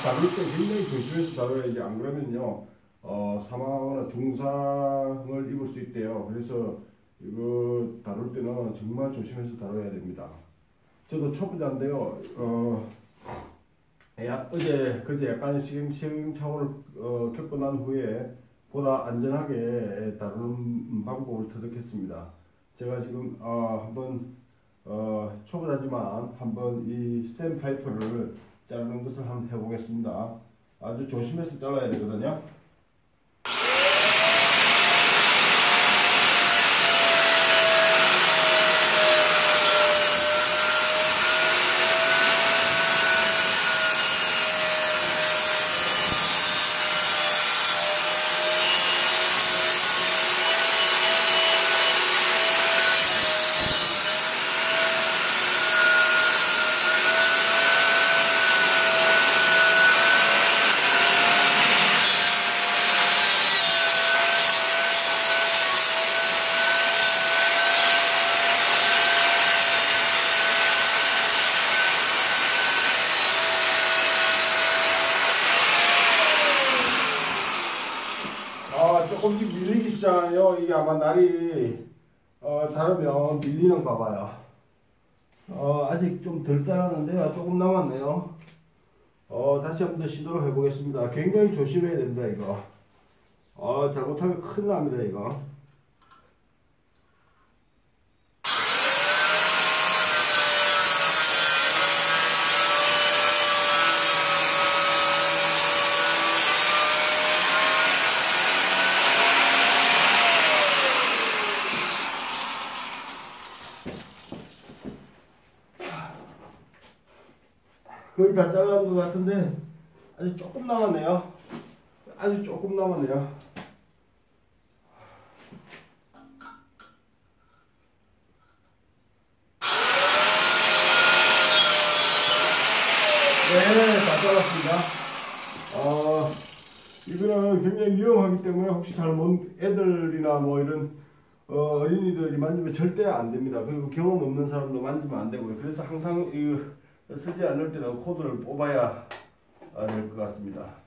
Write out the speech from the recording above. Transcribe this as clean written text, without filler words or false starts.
다룰 때 굉장히 조심해서 다뤄야지. 안 그러면요, 사망하거나 중상을 입을 수 있대요. 그래서 이거 다룰 때는 정말 조심해서 다뤄야 됩니다. 저도 초보자인데요. 그제 약간의 시행착오를 겪고 난 후에 보다 안전하게 다루는 방법을 터득했습니다. 제가 지금 한번 초보자지만 한번 이 스텐 파이프를 자르는 것을 한번 해보겠습니다. 아주 조심해서 잘라야 되거든요. 조금씩 밀리기 시작해요. 이게 아마 날이 다르면 밀리는가 봐요. 아직 좀 덜 자랐는데요. 조금 남았네요. 다시 한번 더 시도를 해보겠습니다. 굉장히 조심해야 됩니다, 이거. 잘못하면 큰일 납니다, 이거. 거의 다 잘라온 것 같은데 아주 조금 남았네요. 아주 조금 남았네요. 네, 다 잘랐습니다. 이거는 굉장히 위험하기 때문에 혹시 잘못 애들이나 뭐 이런 어린이들이 만지면 절대 안 됩니다. 그리고 경험 없는 사람도 만지면 안 되고요. 그래서 항상 쓰지 않을 때는 코드를 뽑아야 될 것 같습니다.